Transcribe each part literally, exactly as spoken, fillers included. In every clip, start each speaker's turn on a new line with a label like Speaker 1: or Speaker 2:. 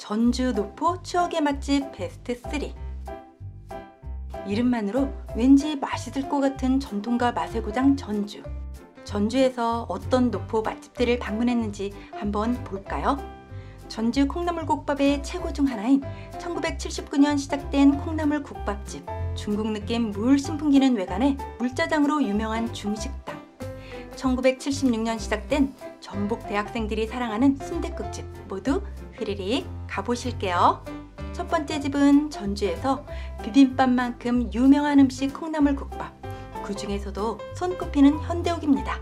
Speaker 1: 전주 노포 추억의 맛집 베스트 삼. 이름만으로 왠지 맛있을 것 같은 전통과 맛의 고장 전주. 전주에서 어떤 노포 맛집들을 방문했는지 한번 볼까요? 전주 콩나물국밥의 최고 중 하나인 천구백칠십구 년 시작된 콩나물국밥집. 중국 느낌 물씬 풍기는 외관에 물짜장으로 유명한 중식당. 천구백칠십육 년 시작된 전북 대학생들이 사랑하는 순댓국집. 모두 휘리릭 가보실게요. 첫 번째 집은 전주에서 비빔밥만큼 유명한 음식 콩나물국밥. 그 중에서도 손꼽히는 현대옥입니다.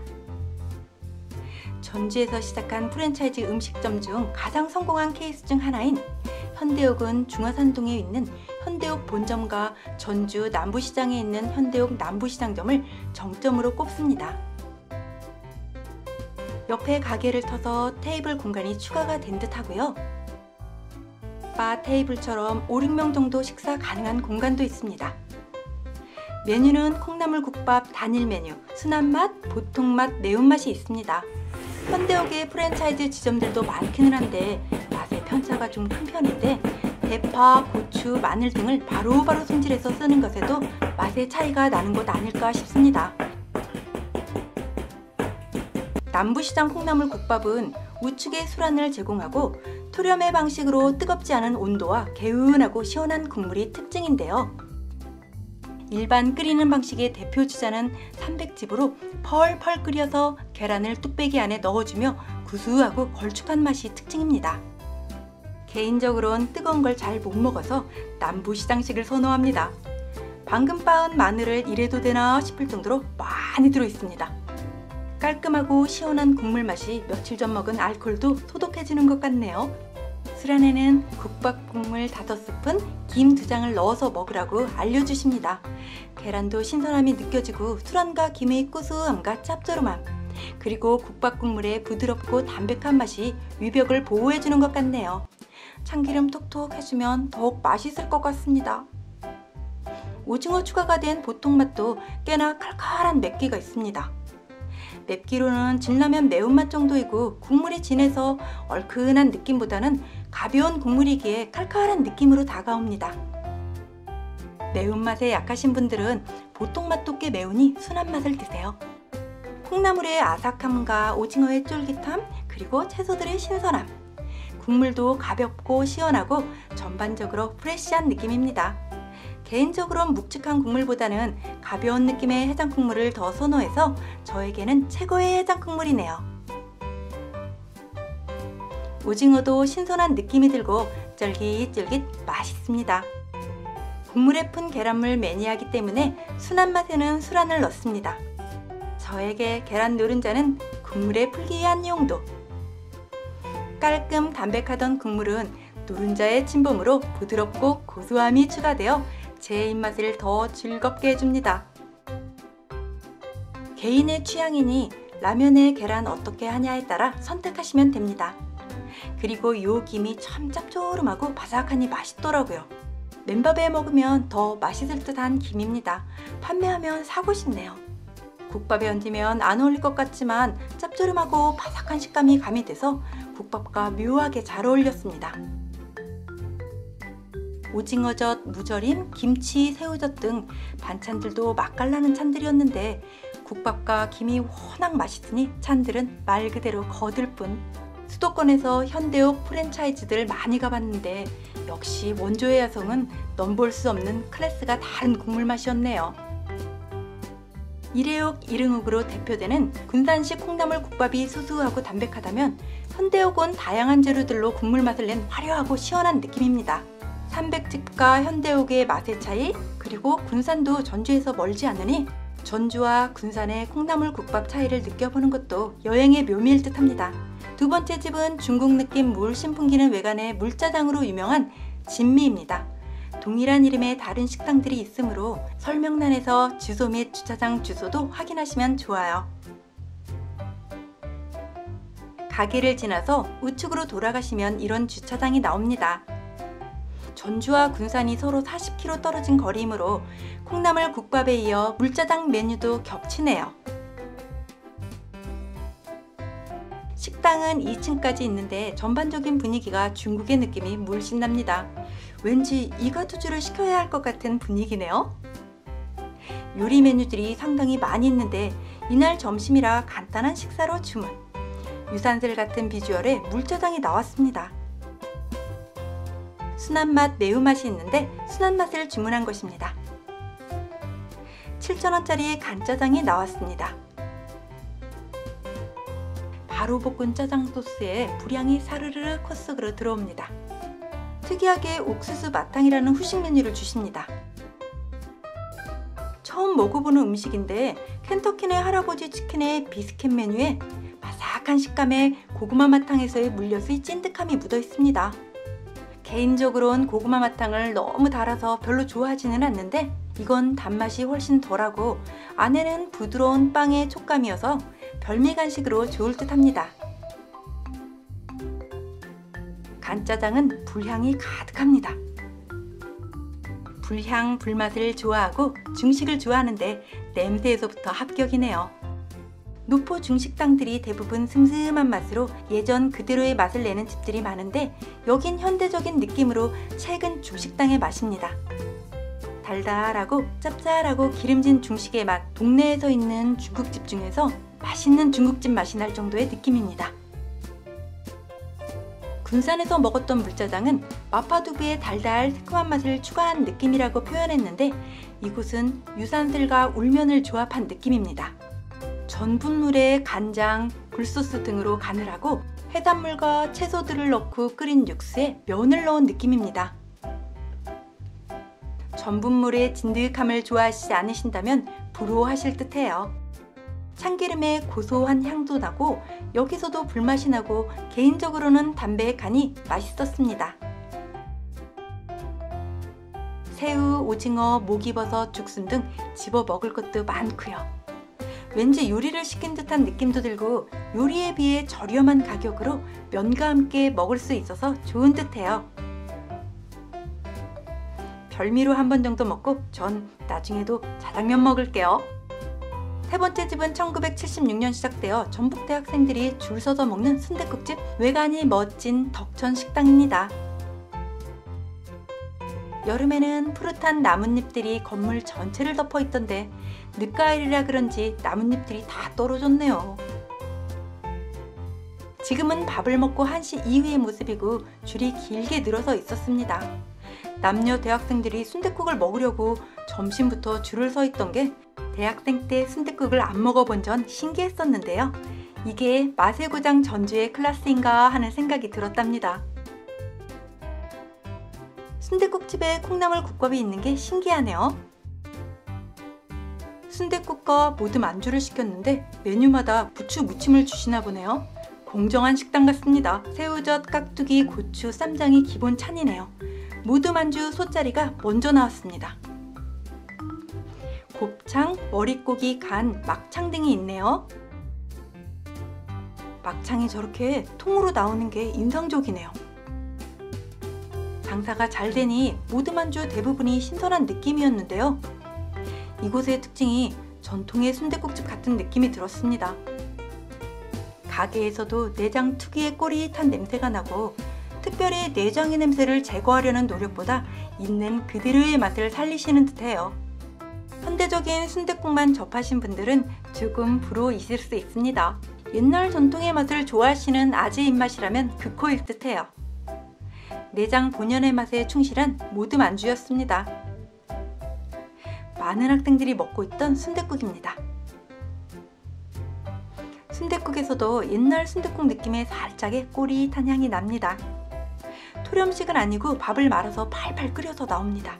Speaker 1: 전주에서 시작한 프랜차이즈 음식점 중 가장 성공한 케이스 중 하나인 현대옥은 중화산동에 있는 현대옥 본점과 전주 남부시장에 있는 현대옥 남부시장점을 정점으로 꼽습니다. 옆에 가게를 터서 테이블 공간이 추가가 된 듯 하고요. 바 테이블처럼 오, 육 명 정도 식사 가능한 공간도 있습니다. 메뉴는 콩나물국밥 단일 메뉴, 순한맛, 보통맛, 매운맛이 있습니다. 현대옥의 프랜차이즈 지점들도 많기는 한데 맛의 편차가 좀 큰 편인데 대파, 고추, 마늘 등을 바로바로 손질해서 쓰는 것에도 맛의 차이가 나는 것 아닐까 싶습니다. 남부시장 콩나물국밥은 우측에 술안을 제공하고 토렴의 방식으로 뜨겁지 않은 온도와 개운하고 시원한 국물이 특징인데요. 일반 끓이는 방식의 대표 주자는 삼백즙으로 펄펄 끓여서 계란을 뚝배기 안에 넣어주며 구수하고 걸쭉한 맛이 특징입니다. 개인적으로는 뜨거운 걸 잘 못 먹어서 남부시장식을 선호합니다. 방금 빻은 마늘을 이래도 되나 싶을 정도로 많이 들어있습니다. 깔끔하고 시원한 국물 맛이 며칠 전 먹은 알코올도 소독해주는 것 같네요. 술 안에는 국밥 국물 다섯 스푼, 김 두 장을 넣어서 먹으라고 알려주십니다. 계란도 신선함이 느껴지고 술안과 김의 고소함과 짭조름함, 그리고 국밥 국물의 부드럽고 담백한 맛이 위벽을 보호해주는 것 같네요. 참기름 톡톡 해주면 더욱 맛있을 것 같습니다. 오징어 추가가 된 보통맛도 꽤나 칼칼한 맵기가 있습니다. 맵기로는 진라면 매운맛 정도이고 국물이 진해서 얼큰한 느낌보다는 가벼운 국물이기에 칼칼한 느낌으로 다가옵니다. 매운맛에 약하신 분들은 보통맛도 꽤 매우니 순한 맛을 드세요. 콩나물의 아삭함과 오징어의 쫄깃함, 그리고 채소들의 신선함, 국물도 가볍고 시원하고 전반적으로 프레쉬한 느낌입니다. 개인적으로는 묵직한 국물보다는 가벼운 느낌의 해장 국물을 더 선호해서 저에게는 최고의 해장 국물이네요. 오징어도 신선한 느낌이 들고 쫄깃쫄깃 맛있습니다. 국물에 푼 계란물 매니아이기 때문에 순한 맛에는 술안을 넣습니다. 저에게 계란 노른자는 국물에 풀기 위한 용도. 깔끔 담백하던 국물은 노른자의 침범으로 부드럽고 고소함이 추가되어 제 입맛을 더 즐겁게 해줍니다. 개인의 취향이니 라면에 계란 어떻게 하냐에 따라 선택하시면 됩니다. 그리고 이 김이 참 짭조름하고 바삭하니 맛있더라고요. 맨밥에 먹으면 더 맛있을 듯한 김입니다. 판매하면 사고 싶네요. 국밥에 얹으면 안 어울릴 것 같지만 짭조름하고 바삭한 식감이 가미돼서 국밥과 묘하게 잘 어울렸습니다. 오징어젓, 무절임, 김치, 새우젓 등 반찬들도 맛깔나는 찬들이었는데 국밥과 김이 워낙 맛있으니 찬들은 말 그대로 거들 뿐. 수도권에서 현대옥 프랜차이즈들 많이 가봤는데 역시 원조의 야성은 넘볼 수 없는 클래스가 다른 국물 맛이었네요. 일회옥, 일흥옥으로 대표되는 군산식 콩나물 국밥이 수수하고 담백하다면 현대옥은 다양한 재료들로 국물 맛을 낸 화려하고 시원한 느낌입니다. 삼백즙과 현대옥의 맛의 차이, 그리고 군산도 전주에서 멀지 않으니 전주와 군산의 콩나물 국밥 차이를 느껴보는 것도 여행의 묘미일 듯합니다. 두 번째 집은 중국 느낌 물씬 풍기는 외관의 물짜장으로 유명한 진미입니다. 동일한 이름의 다른 식당들이 있으므로 설명란에서 주소 및 주차장 주소도 확인하시면 좋아요. 가게를 지나서 우측으로 돌아가시면 이런 주차장이 나옵니다. 전주와 군산이 서로 사십 킬로미터 떨어진 거리이므로 콩나물 국밥에 이어 물짜장 메뉴도 겹치네요. 식당은 이 층까지 있는데 전반적인 분위기가 중국의 느낌이 물씬 납니다. 왠지 이가투주를 시켜야 할 것 같은 분위기네요. 요리 메뉴들이 상당히 많이 있는데 이날 점심이라 간단한 식사로 주문. 유산슬 같은 비주얼의 물짜장이 나왔습니다. 순한 맛, 매운맛이 있는데 순한 맛을 주문한 것입니다. 칠천 원짜리 간짜장이 나왔습니다. 바로 볶은 짜장 소스에 불향이 사르르 코스로 들어옵니다. 특이하게 옥수수 마탕이라는 후식 메뉴를 주십니다. 처음 먹어보는 음식인데 켄터키 네 할아버지 치킨의 비스켓 메뉴에 바삭한 식감에 고구마 마탕에서의 물엿의 찐득함이 묻어 있습니다. 개인적으로는 고구마 마탕을 너무 달아서 별로 좋아하지는 않는데 이건 단맛이 훨씬 덜하고 안에는 부드러운 빵의 촉감이어서 별미 간식으로 좋을 듯 합니다. 간짜장은 불향이 가득합니다. 불향, 불맛을 좋아하고 중식을 좋아하는데 냄새에서부터 합격이네요. 노포 중식당들이 대부분 슴슴한 맛으로 예전 그대로의 맛을 내는 집들이 많은데 여긴 현대적인 느낌으로 최근 중식당의 맛입니다. 달달하고 짭짤하고 기름진 중식의 맛, 동네에서 있는 중국집 중에서 맛있는 중국집 맛이 날 정도의 느낌입니다. 군산에서 먹었던 물짜장은 마파두부의 달달 새콤한 맛을 추가한 느낌이라고 표현했는데 이곳은 유산슬과 울면을 조합한 느낌입니다. 전분물에 간장, 굴소스 등으로 간을 하고 해산물과 채소들을 넣고 끓인 육수에 면을 넣은 느낌입니다. 전분물의 진득함을 좋아하시지 않으신다면 불호하실 듯해요. 참기름의 고소한 향도 나고 여기서도 불맛이 나고 개인적으로는 담배의 간이 맛있었습니다. 새우, 오징어, 목이버섯, 죽순 등 집어 먹을 것도 많고요. 왠지 요리를 시킨 듯한 느낌도 들고 요리에 비해 저렴한 가격으로 면과 함께 먹을 수 있어서 좋은 듯해요. 별미로 한 번 정도 먹고 전 나중에도 자장면 먹을게요. 세 번째 집은 천구백칠십육 년 시작되어 전북대 학생들이 줄 서서 먹는 순댓국집, 외관이 멋진 덕천 식당입니다. 여름에는 푸릇한 나뭇잎들이 건물 전체를 덮어 있던데 늦가을이라 그런지 나뭇잎들이 다 떨어졌네요. 지금은 밥을 먹고 한 시 이후의 모습이고 줄이 길게 늘어서 있었습니다. 남녀 대학생들이 순댓국을 먹으려고 점심부터 줄을 서 있던 게 대학생 때 순댓국을 안 먹어본 전 신기했었는데요. 이게 맛의 고장 전주의 클래스인가 하는 생각이 들었답니다. 순댓국집에 콩나물 국밥이 있는 게 신기하네요. 순댓국과 모듬 안주를 시켰는데 메뉴마다 부추 무침을 주시나 보네요. 공정한 식당 같습니다. 새우젓, 깍두기, 고추, 쌈장이 기본 찬이네요. 모듬 안주 소짜리가 먼저 나왔습니다. 곱창, 머릿고기, 간, 막창 등이 있네요. 막창이 저렇게 통으로 나오는 게 인상적이네요. 장사가 잘 되니 모듬 안주 대부분이 신선한 느낌이었는데요. 이곳의 특징이 전통의 순댓국집 같은 느낌이 들었습니다. 가게에서도 내장 특유의 꼬릿한 냄새가 나고 특별히 내장의 냄새를 제거하려는 노력보다 있는 그대로의 맛을 살리시는 듯해요. 현대적인 순댓국만 접하신 분들은 조금 불호 있을 수 있습니다. 옛날 전통의 맛을 좋아하시는 아재 입맛이라면 극호일 듯해요. 내장 본연의 맛에 충실한 모듬 안주였습니다. 많은 학생들이 먹고 있던 순댓국입니다. 순댓국에서도 옛날 순댓국 느낌의 살짝의 꼬릿한 향이 납니다. 토렴식은 아니고 밥을 말아서 팔팔 끓여서 나옵니다.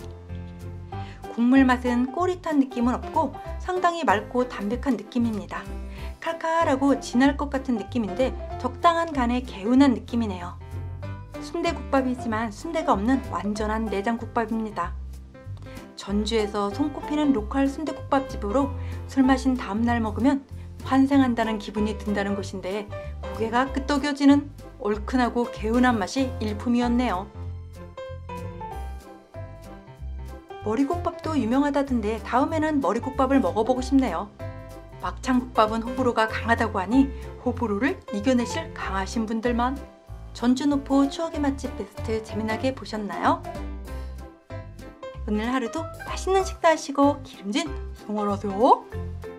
Speaker 1: 국물 맛은 꼬릿한 느낌은 없고 상당히 맑고 담백한 느낌입니다. 칼칼하고 진할 것 같은 느낌인데 적당한 간의 개운한 느낌이네요. 순대국밥이지만 순대가 없는 완전한 내장국밥입니다. 전주에서 손꼽히는 로컬 순대국밥집으로 술 마신 다음날 먹으면 환생한다는 기분이 든다는 곳인데 고개가 끄덕여지는 얼큰하고 개운한 맛이 일품이었네요. 머리국밥도 유명하다던데 다음에는 머리국밥을 먹어보고 싶네요. 막창국밥은 호불호가 강하다고 하니 호불호를 이겨내실 강하신 분들만. 전주노포 추억의 맛집 베스트 재미나게 보셨나요? 오늘 하루도 맛있는 식사하시고 기름진 생활하세요.